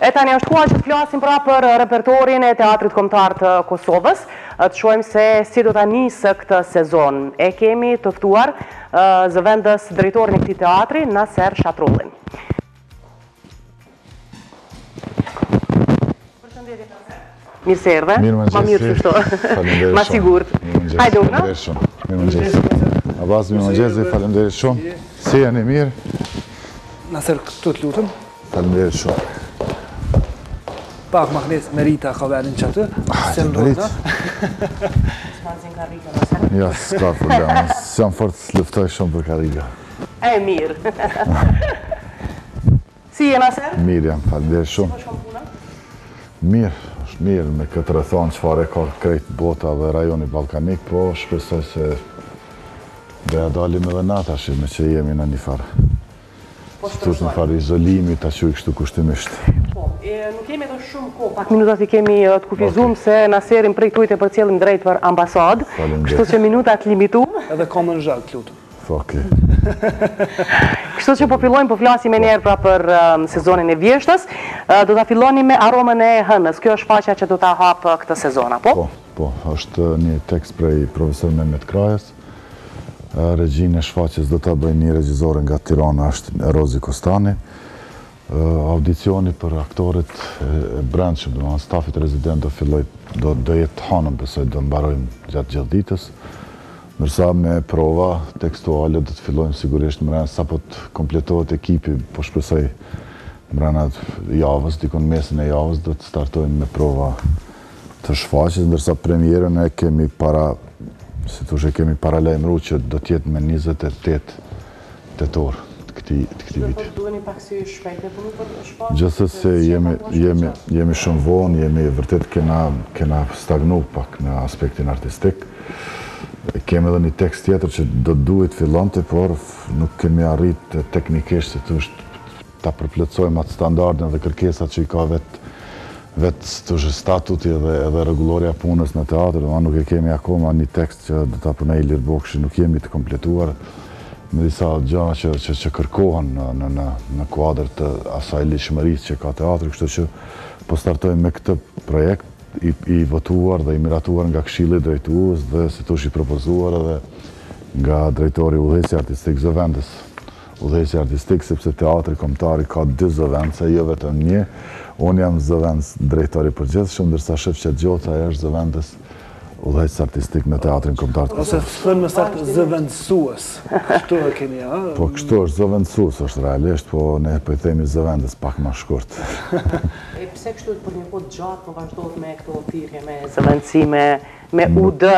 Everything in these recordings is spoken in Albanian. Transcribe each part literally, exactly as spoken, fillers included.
E tani është koha që të flasim pra për repertorin e Teatrit Kombëtar të Kosovës. Të shohim se si do ta nisë këtë sezon. E kemi të ftuar zëvendës drejtorin e këtij teatri, Naser Shatrullin. Përshëndetje Naser. Mirë se erdhe. Ma mirë kështu. Ma sigurt. Hajde unë. Mirëmëngjes. Abaz, mirëmëngjes, faleminderit shumë. Si jeni mirë? Naser, këtu të lutem. Faleminderit shumë. Pak mahnes Merita ka venin që atë. Se më Merit. S'kanëzin karrika, Naser. Ja, s'ka problem. S'jam fort të luftoj shumë për karrika. E mirë. Si je Naser? Mirë jam, faleminderit shumë. Po shkon puna? Mirë, është mirë me këtë rrethon çfarë ka krejt bota dhe rajoni ballkanik, po shpresoj se do ja dalim edhe na tash me që jemi në një farë. Po Shtush në farë izolimi, ta quaj kështu kushtimisht. Po, nuk kemi edhe shumë kohë, pak minutat i kemi të kufizuar se Naserin prej tujt e përcjellim drejt për ambasadë, kështu që minutat limituar. edhe ka më në zhag, të lutem. Okej. Kështu që po fillojmë, po flasim e njerë pra për sezonin e vjeshtës. Do ta filloni me aromën e hënës. Kjo është faqja që do ta hapë këtë sezon, apo? Po, po, është një tekst prej profesor Mehmet Krajës. Regjinë e shfaqjes do ta bëjë një regjizore nga Tirana, është Rozi Kostani. Audicioni për aktorit e brendshëm, do të thonë stafit rezident do filloj, do do jetë hanëm, besoj do mbarojmë gjatë gjithë ditës. Ndërsa me prova tekstuale do të fillojmë sigurisht mbrana sapo të kompletohet ekipi, po shpresoj mbrana javës, dikon mesin e javës do të startojmë me prova të shfaqjes, ndërsa premierën e kemi para, si thosh, e kemi paralajmëruar që do të jetë me njëzet e tetë tetor të këtij të këtij viti. Do duheni pak sy shpejt e punu për shfaqje. Gjithsesi jemi jemi jemi shumë vonë, jemi vërtet kena kena stagnu pak në aspektin artistik. Kemi edhe një tekst tjetër që do duhet fillonte, por nuk kemi arrit teknikisht se thosh ta përplotësojmë atë standardin dhe kërkesat që i ka vetë vetë thosh statuti edhe edhe rregulloria punës në teatr, do nuk e kemi akoma një tekst që do ta punoj Ilir Bokshi, nuk jemi të kompletuar me disa gjëra që, që, që kërkohen në, në, në, në kuadër të asaj lishmërisë që ka teatri, kështu që po startojmë me këtë projekt i, i votuar dhe i miratuar nga Këshilli Drejtues dhe si thosh i propozuar edhe nga drejtori i udhëheqësisë artistike zëvendës. Udhëheqësi artistik, sepse teatri kombëtar ka dy zëvendëse, jo vetëm një. Unë jam zëvendës drejtori përgjithshëm, ndërsa Shefqet Gjoca është zëvendës udhëheqës artistik në teatrin kombëtar të Kosovës. Ose thënë më saktë zëvendësues. Kështu e kemi, a? Po kështu është, zëvendësues është realisht, po ne po i themi zëvendës pak më shkurt. E pse kështu për një kohë gjatë po vazhdohet me këto thirrje me zëvendësi me me U D?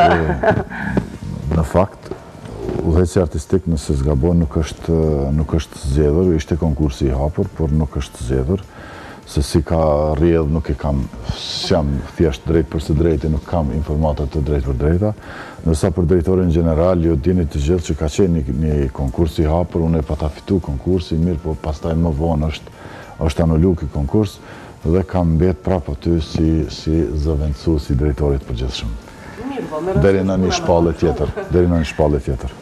Në fakt, udhëheqësi artistik, nëse zgabon, nuk është nuk është zgjedhur, ishte konkursi i hapur, por nuk është zgjedhur. Se si ka rrjedh nuk e kam, jam thjesht drejt për së drejti, nuk kam informata të drejt për drejta. Ndërsa për drejtorin general, ju dini të gjithë që ka qenë një, një konkurs i hapur, unë e pata fitu konkursi, mirë, po pastaj më vonë është, është anullu ky konkurs dhe kam mbet prapë aty si, si zëvendësues i drejtorit përgjithshëm. Deri në një shpallë tjetër, deri në një shpallë tjetër.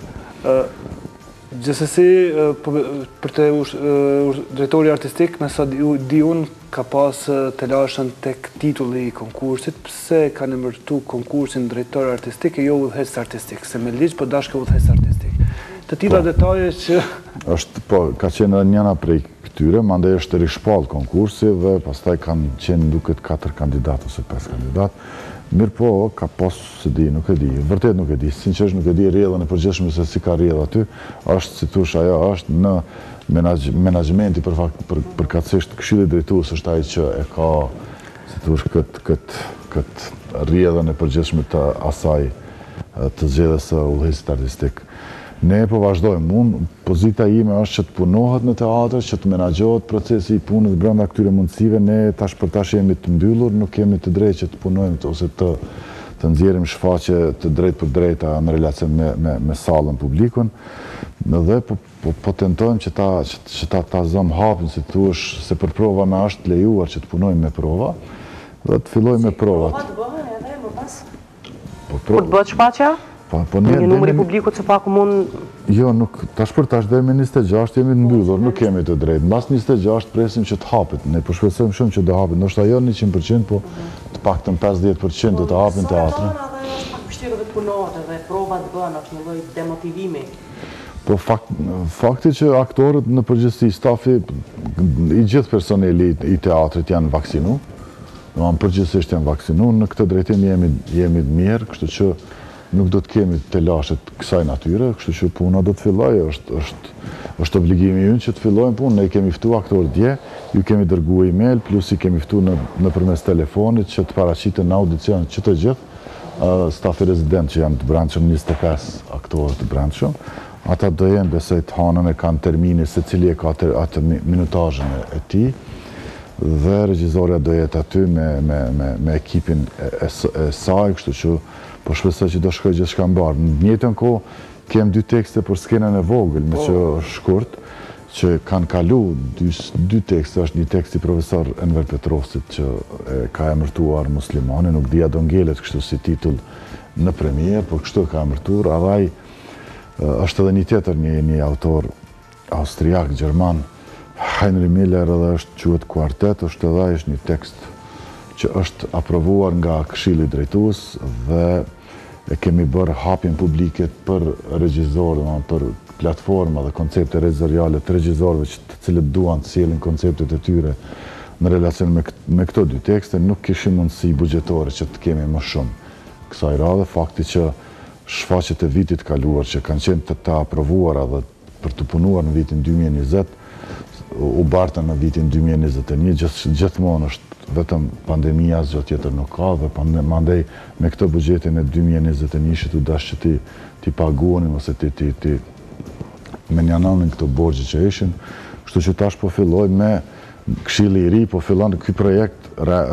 Gjithsesi, për të drejtori artistik, nësa di unë, ka pas të lashën tek titulli i konkursit, pse ka emërtu konkursin drejtor artistik e jo udhëheqës artistik, se me ligj po dashke udhëheqës artistik. Të tilla detaje që... është, po, ka qenë edhe njëna prej këtyre, mandej është rishpall konkursi dhe pastaj kanë qenë duket katër kandidat ose pesë kandidat. Mirë po, ka pasu se di, nuk e di, vërtet nuk e di, sinqerisht nuk e di rrjedhën e përgjithshme se si ka rrjedhë aty, është, si thush, ajo është në menaxhmenti për fakt, për, përkatësisht Këshilli Drejtues është ai që e ka, si thush, këtë kët, kët rrjedhën e përgjithshme të asaj të zgjedhjes së udhëheqësit artistik. Ne po vazhdojmë, unë, pozita ime është që të punohet në teatr, që të menaxhohet procesi i punës brenda këtyre mundësive, ne tash për tash jemi të mbyllur, nuk kemi të drejtë që të punojmë ose të, të nxjerrim shfaqje të drejt për drejta në relacion me, me, me sallën publikun, dhe po, po, po tentojmë që ta, që, që ta, ta zëm hapin, si thuash, se për prova na është lejuar që të punojmë me prova, dhe të fillojmë me provat. Provat bëhen edhe më pas? Po, Kur të bëhet shfaqja? Një numëri publikut që pak mund... Jo, nuk, tash për tash dhe me njëzet e gjashtë jemi të mbyllur, nuk kemi të drejtë. Mbas njëzet e gjashtë presim që të hapet. Ne po shpresojmë shumë që të hapet. Ndoshta jo njëqind përqind, po të paktën pesëdhjetë përqind të të hapin teatrin. Sa e është pak vështirë të punohet dhe provat bën, është një lloj demotivimi. Po fakti që aktorët në përgjithësi, stafi, i gjithë personeli i teatrit janë vaksinu, në përgjithësisht janë vaksinu, në këtë drejtim jemi të mirë, kështu që nuk do të kemi të lashet kësaj natyre, kështu që puna do të filloj, është obligimi ynë që të fillojnë punë, ne i kemi ftu aktorë dje, ju kemi dërgu e-mail, plus i kemi ftu në përmes telefonit që të paraqiten në audicion që të gjithë, stafi rezident që janë të brendshëm, njëzet e pesë aktorë të brendshëm, ata do jenë besoj të hanën e kanë termini se cili e ka atë minutajën e ti, dhe regjizorja do jetë aty me ekipin e saj, kështu që po shpresoj që do shkoj gjithë shka mbarë. Në njëtën ko, kem dy tekste për skenën e vogël, me që shkurt, që kanë kalu dy tekste, është një tekst i profesor Enver Petrovsit, që ka emërtuar muslimani, nuk dhja do ngelet kështu si titull në premier, por kështu ka emërtuar, adhaj është edhe një tjetër, një autor austriak, gjerman, Heinrich Miller, edhe është quhet Kuartet, është edhe është një tekst që është aprovuar nga Këshilli Drejtues dhe e kemi bërë hapjen publike për regjizorë, për platforma dhe koncepte regjizoriale të regjizorëve që të cilët duan të sjellin konceptet e tyre në relacion me këto dy tekste, nuk kishim mundësi buxhetore që të kemi më shumë kësaj radhe, fakti që shfaqjet e vitit kaluar që kanë qenë të të aprovuara dhe për të punuar në vitin dy mijë e njëzet, u bartën në vitin dy mijë e njëzet e një, gjithmonë është vetëm pandemia zgjë tjetër nuk ka dhe mandej me këtë buxhetin e dy mijë e njëzet e një-shit u dash që ti, ti paguonin ose ti, ti, ti me njanonin këto borgje që ishin. Kështu që tash po filloj me Këshilli i ri, po fillon ky projekt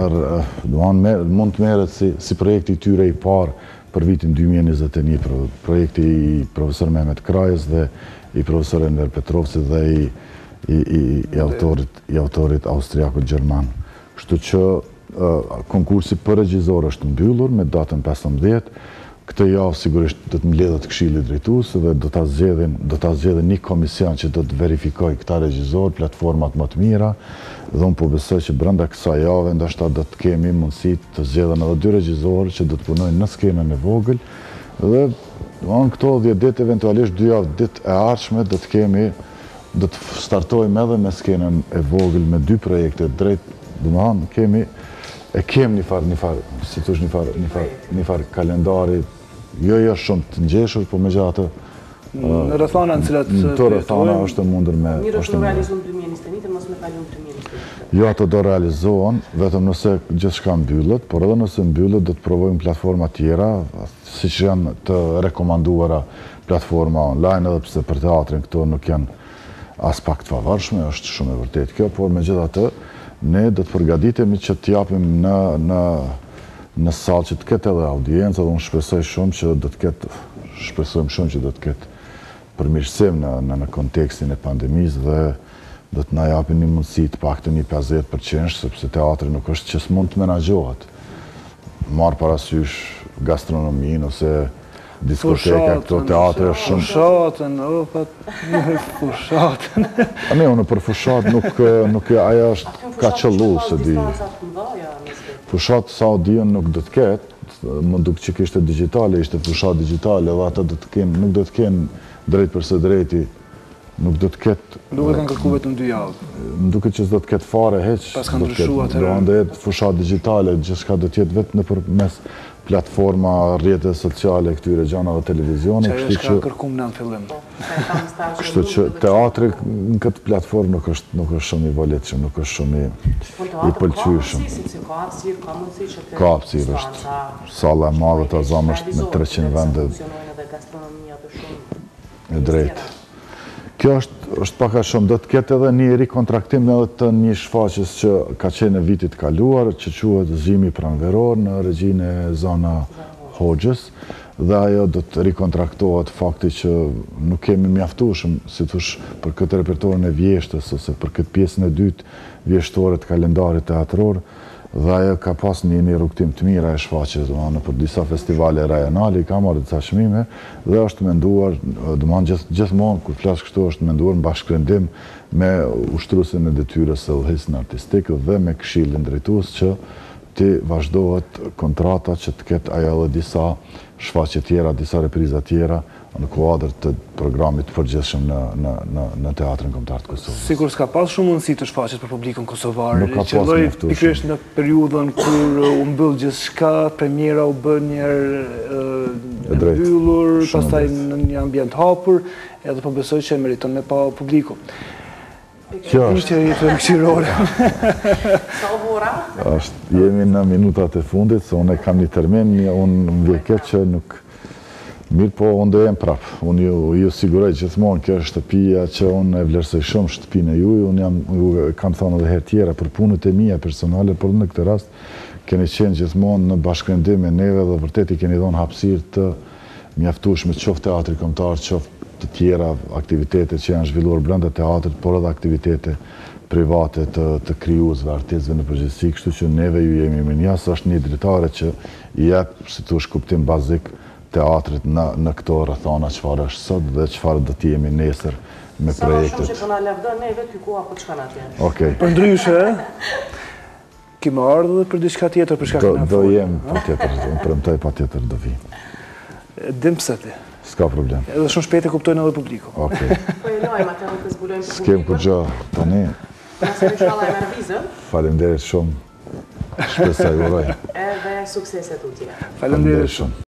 mund të merret si, si projekti i tyre i parë për vitin dy mijë e njëzet e një, projekti i profesor Mehmet Krajës dhe i profesor Enver Petrovsit dhe i, i, i, i autorit, i autorit austriakut gjerman. Kështu që konkursi për regjizor është mbyllur me datën pesëmbëdhjetë. Këtë javë sigurisht do të mbledhet Këshilli Drejtues dhe do ta zgjedhin, do ta zgjedhin një komision që do të verifikojë këta regjizor, platformat më të mira, dhe unë po besoj që brenda kësaj jave ndoshta do të kemi mundësi të zgjedhen edhe dy regjizorë që do të punojnë në skenën e vogël dhe në këto dhjetë ditë eventualisht dy javë ditë e ardhshme do të kemi do të startojmë edhe me skenën e vogël me dy projekte drejt, domethënë kemi e kemi një farë, një farë, si thosh një farë, një farë, një farë kalendari, jo jo shumë të ngjeshur, por megjithatë në rrethana në cilat të rrethana është mundur me mirë është realizuar dy mijë e njëzet e një, mos me kalon dy mijë e njëzet e një. Jo, ato do realizohen, vetëm nëse gjithçka mbyllet, por edhe nëse mbyllet do të provojmë platforma tjera, siç janë të rekomanduara platforma online, edhe pse për teatrin këto nuk janë as pak të pavarshme, është shumë e vërtetë kjo, por megjithatë ne do të përgatitemi që të japim në në në sallë që të ketë edhe audiencë, dhe unë shpresoj shumë që do të ketë shpresojmë shumë që do të ketë përmirësim në në, në kontekstin e pandemisë dhe do të na japin një mundësi të paktën një pesëdhjetë përqind, sepse teatri nuk është që s'mund të menaxhohet. Marr parasysh gastronominë ose diskoteka, këto teatre është shumë... Fushatën, o, pat... Fushatën... A ne, unë për fushat nuk, nuk aja është ka qëllu, se di... Fushat sa o diën nuk do të ketë, më duke që kishte digitale, ishte fushat digitale, dhe ata do të kenë, nuk do të kenë drejt përse drejti, nuk do të ketë... Duke kanë kërku vetëm dy javë. Më duke që s'do të ketë fare, heq... Pas kanë ndryshuar të rëmë. Do jetë fushat digitale, gjithçka do t'jetë vetë në përmes platforma, rrjetet sociale, këtyre gjanave televizionit. Që ajo është ka kërkum në në fillim. Kështu që teatri në këtë platformë nuk është, nuk është shumë i voletshëm, nuk është shumë i, i pëlqyeshëm. Ka hapësirë, është salla e madhe të Azam është me treqind vende e drejtë. Kjo është, është pak a shumë, do të ketë edhe një rikontraktim edhe të një shfaqjes që ka qenë në vitit kaluar, që quhet Zimi pranveror në regjinë e Zana Hoxhës, dhe ajo do të rikontraktohet fakti që nuk kemi mjaftueshëm, si thosh, për këtë repertorin e vjeshtës ose për këtë pjesën e dytë vjeshtore të kalendarit teatror, dhe ajo ka pas një një rrugtim të mira e shfaqjes, domethënë për disa festivale rajonale, ka marrë disa çmime dhe është menduar, domethënë gjithmonë kur flas kështu është menduar në bashkëndim me ushtruesin e detyrës së udhëheqësit artistik dhe me këshillin drejtues që ti vazhdohet kontrata që të ketë ajo edhe disa shfaqje tjera, disa repriza tjera në kuadër të programit përgjithshëm në në në në teatrin kombëtar të Kosovës. Sigur s'ka pas shumë mundësi të shfaqet për publikun kosovar. Nuk ka pas Qëlloi mjaftueshëm. pikërisht në periudhën kur u mbyll gjithçka, premiera u bën një herë e drejtë, mbyllur, shumë pastaj drejtë. në një ambient hapur, edhe po besoj që meriton me pa publiku. Kjo është. Që jetë këshirore. Sa u vura? Është, jemi në minutat e fundit, se unë kam një termin, një- unë më vjeket që nuk... Mirë po, unë do jem prapë. Unë ju, ju siguroj gjithmonë, kjo është shtëpia që unë e vlerësoj shumë shtëpinë e juj, unë jam, ju kam thënë edhe herë tjera për punët e mia personale, por në këtë rast keni qenë gjithmonë në bashkëndim me neve dhe vërtet i keni dhënë hapësirë të mjaftueshme qoftë teatri kombëtar, qoftë të tjera aktivitete që janë zhvilluar brenda teatrit, por edhe aktivitete private të, të krijuesve, artistëve në përgjithësi, kështu që neve ju jemi minjas, është një dritare që i jep, si thush, kuptim bazik teatrit në, në këto rrethana çfarë është sot dhe çfarë do të jemi nesër me Sa ma shumë projektet. që po na lavdon neve ty ku apo çka na atje. Okej. Për ndryshe, kemi ardhur për diçka tjetër për shkak Do, të do jem patjetër, unë premtoj patjetër do vi. Dim pse ti. S'ka problem. Edhe shumë shpejt e kuptojnë edhe publiku. Okej. Po e lojmë atë të zbulojmë për S'kem publikun. kur gjë tani. Nëse inshallah e merr vizën, Faleminderit shumë. Shpresoj uroj. edhe suksese tutje. Faleminderit shumë. shumë.